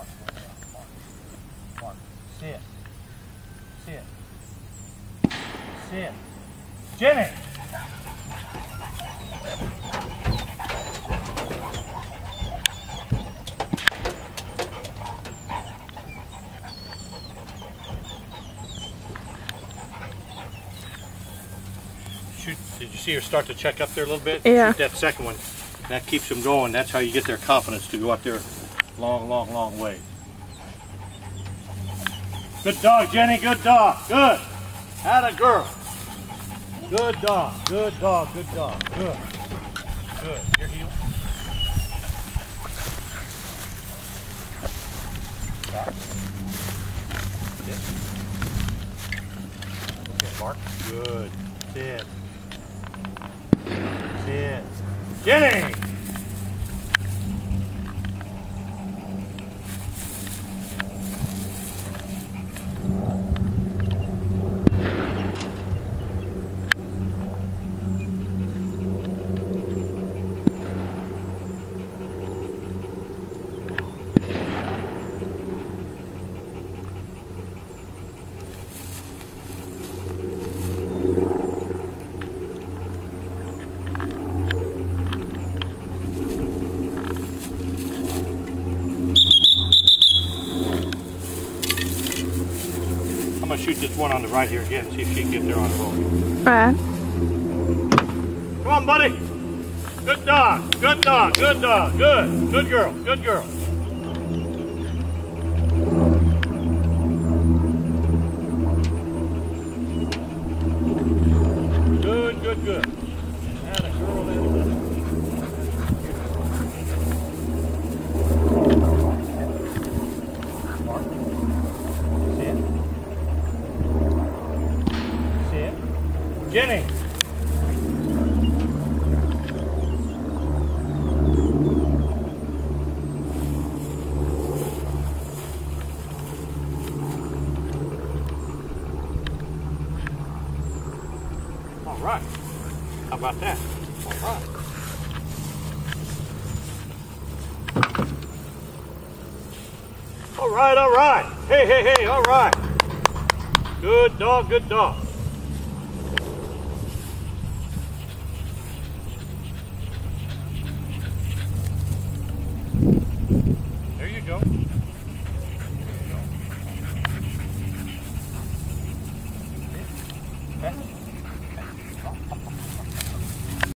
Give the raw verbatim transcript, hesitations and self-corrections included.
Mark, Mark, Mark, sit, sit, sit. Jenny! Shoot, did you see her start to check up there a little bit? Yeah. Shoot that second one. That keeps them going. That's how you get their confidence to go out there long, long, long way. Good dog, Jenny. Good dog. Good. Atta girl. Good dog. Good dog. Good dog. Good. Good. Your heel. Stop. Sit. Okay, Mark. Good. Sit. Sit. Jenny! I'm gonna shoot this one on the right here again, see if she can get there on her own. Alright. Come on, buddy. Good dog. Good dog. Good dog. Good. Good girl. Good girl. Good, good, good. Atta girl, atta girl. Mark. Sit. Sit. Jenny. All right. How about that? All right. All right, all right. Hey, hey, hey, all right. Good dog, good dog.